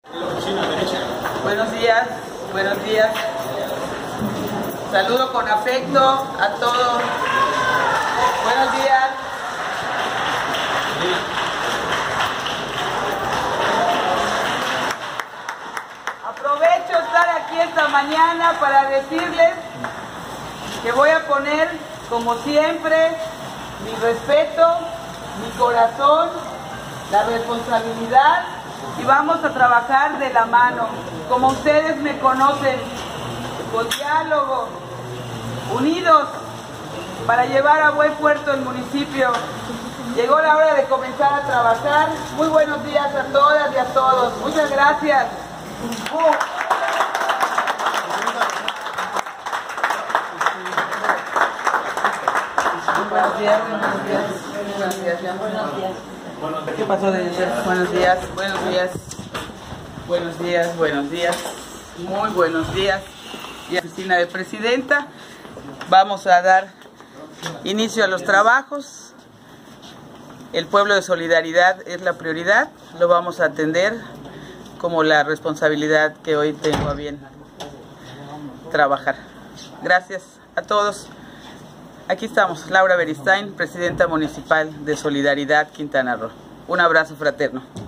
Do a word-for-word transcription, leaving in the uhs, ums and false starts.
Buenos días, buenos días. Saludo con afecto a todos. Buenos días. Aprovecho estar aquí esta mañana para decirles que voy a poner, como siempre, mi respeto, mi corazón, la responsabilidad, y vamos a trabajar de la mano, como ustedes me conocen, con diálogo, unidos, para llevar a buen puerto el municipio. Llegó la hora de comenzar a trabajar. Muy buenos días a todas y a todos. Muchas gracias. Uh. Buenos días, buenos días. Buenos días, buenos días. ¿Qué pasó de ayer? Buenos días, buenos días. Buenos días, buenos días. Muy buenos días. Y oficina de presidenta. Vamos a dar inicio a los trabajos. El pueblo de Solidaridad es la prioridad. Lo vamos a atender como la responsabilidad que hoy tengo a bien trabajar. Gracias a todos. Aquí estamos, Laura Beristain, presidenta municipal de Solidaridad Quintana Roo. Un abrazo fraterno.